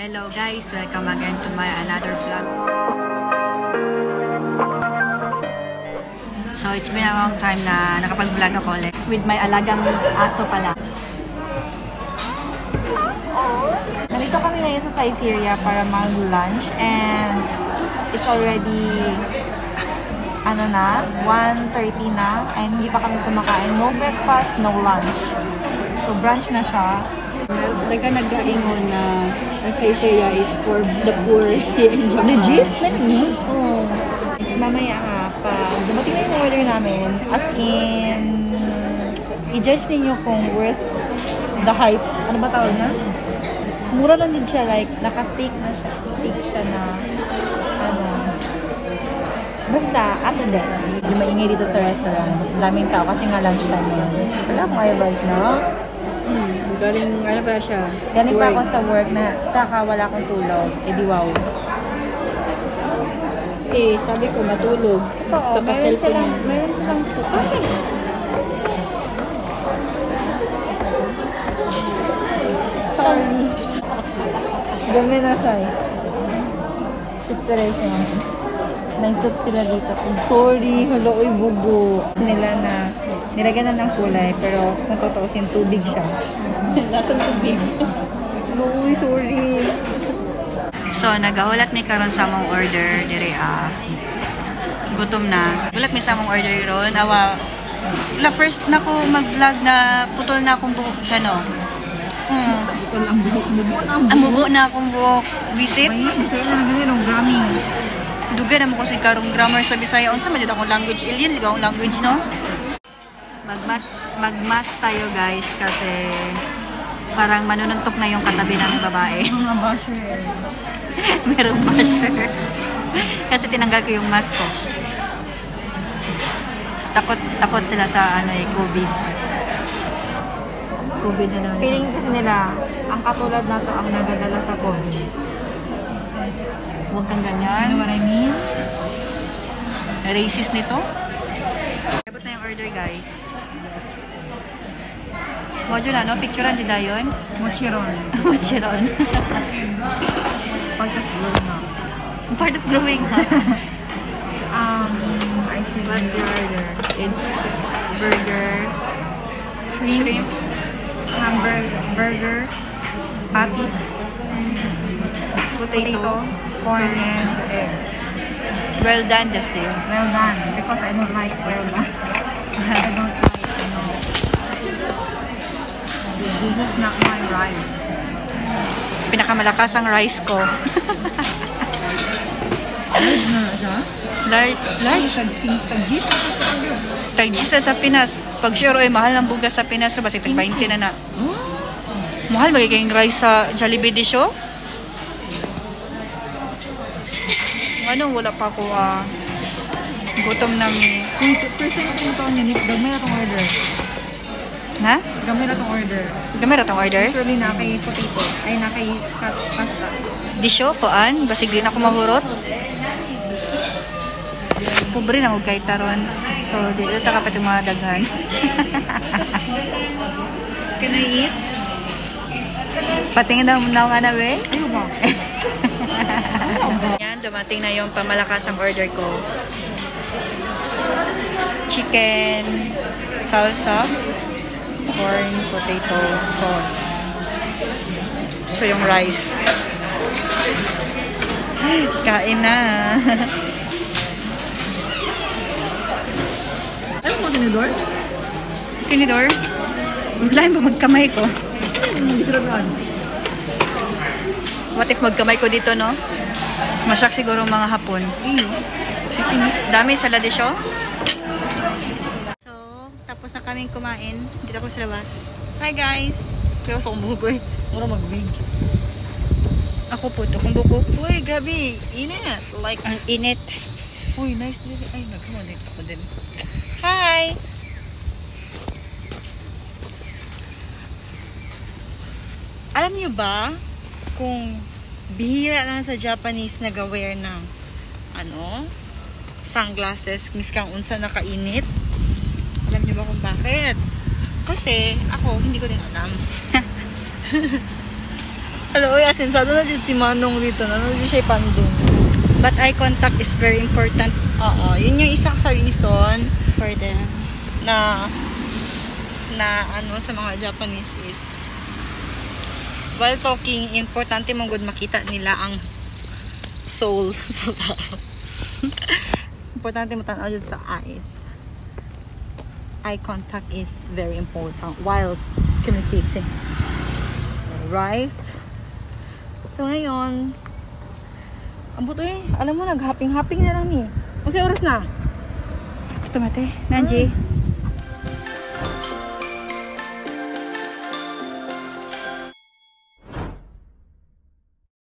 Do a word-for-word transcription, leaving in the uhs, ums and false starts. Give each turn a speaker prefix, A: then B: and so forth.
A: Hello guys, welcome again to my another vlog. So it's been a long time na nakapag-vlog ako ulit with my alagang aso pala.
B: Nandito kami ngayon sa Rhaiyas para mag-lunch and it's already ano na, one thirty na and hindi pa kami kumakain. No breakfast, no lunch. So brunch na siya.
A: Like nag-gaingon na Rhaiyas is for the poor here in Japan.
B: Legit? Legit? Oo. Mamaya nga, pag dumating na yung order namin, as in, i-judge ninyo kung worth the hype. Ano ba tawag na? Mura lang din siya, like, naka-steak na siya. Steak siya na, ano, basta, ato din. Yung maingay dito sa restaurant. Daming tao kasi nga lunchtime yun. Wala akong ayabas, no?
A: Hmm, galing, ano pa siya?
B: Galing pa ako sa work na, saka wala akong tulog. Eh di wow.
A: Eh, sabi ko matulog.
B: Oo, meron silang, meron silang soup. Okay. Sorry. Gami na say. Situation. May soup sila dito. Sorry, hala, oy, bugo. Nila na, nilagyan na ng kulay, pero kung totoosin, tubig siya.
A: Nasaan tubig?
B: Uy, sorry.
A: So, nagahulat ni karon sa mong order dire ah. Gutom na. Gulat mi sa mong order ron. Awa. La first na ko mag-vlog na putol na akong buhok sa no. Hmm.
B: Putol ang buhok mo.
A: Ang buhok na akong buhok. Visit.
B: Ay, gusto na ganyan ng grammy.
A: Duga na mo ko si karong grammar sa Bisaya. Unsa man jud akong language alien, sigaw ang language no. Magmas magmas tayo guys kasi parang manununtok na yung katabi ng babae.
B: Mga basher.
A: Meron basher. Kasi tinanggal ko yung mask ko. Takot takot sila sa ano eh, COVID. COVID na naman.
B: Feeling kasi nila, ang katulad na to ang nagadala sa COVID.
A: Huwag kang ganyan.
B: You know what I mean?
A: Racist nito. Abot na yung order guys. Module ano? Picturean din dayon?
B: Mochiron.
A: Mochiron.
B: Part of growing up.
A: Part of growing up.
B: um, I should
A: What's the order? It's burger,
B: shrimp,
A: shrimp,
B: hamburger, burger, patty, potato, corn, and egg.
A: well done the same.
B: Well done. Because I don't like well done. I don't like, you know, this is not my rice.
A: Pinakamalakas ang rice ko.
B: Large na siya?
A: Large? Large?
B: Tag-gis?
A: Tag-gis sa Pinas. Pag sure ay mahal ng bugas sa Pinas, basta tag twenty na na. Mahal magiging rice sa Jollibee di show? Ano, wala pa ako ah. Gutom na mi.
B: First time ako ito niya, gamay na itong order.
A: Ha?
B: Gamay na itong order.
A: Gamay na itong order?
B: Usually na kay potato. Ay, na kay pasta.
A: Di show, kuan? Basig din ako mahurot. Pobre na huwag kay taron. So, dito ta kapit yung mga daghan.
B: Can I eat?
A: Patingin daw na nga na, be?
B: Ayaw ba?
A: Yan, dumating na yung pamalakasang order ko. Chicken, salsa, corn, potato, sauce. So, yung rice. Kain na.
B: Ano mo tinidor?
A: Tinidor? Lain ba magkamay ko?
B: Disrogan.
A: What if magkamay ko dito, no? Masyak siguro mga hapon.
B: Iyo.
A: Dami sa ladisyo. So, tapos na kaming kumain. Dito ako sa labas. Hi guys! Kaya sa kong buko eh.
B: Mura mag-wig.
A: Ako po ito kong buko. Uy, gabi! Init! Like, ang init. Uy, nice din. Ay, nag-connect ako din. Hi! Alam niyo ba kung bihira lang sa Japanese nag-wear ng ano, sunglasses miskang unsa nakainit? Alam niyo ba kung bakit? Kasi ako hindi ko din alam.
B: Hello, yasin sa na dito si Manong dito na dito siya pandong.
A: But eye contact is very important
B: Oo, yun yung isang sa reason
A: for them.
B: na na ano sa mga Japanese is while talking, importante mong good makita nila ang soul sa tao. Importante mo tanaw dyan sa eyes. Eye contact is very important while communicating. Right? So ngayon, ang buto eh, alam mo, nag-hopping-hopping na lang eh. Kasi oras na.
A: Ito mate, Nanji.
B: Hmm.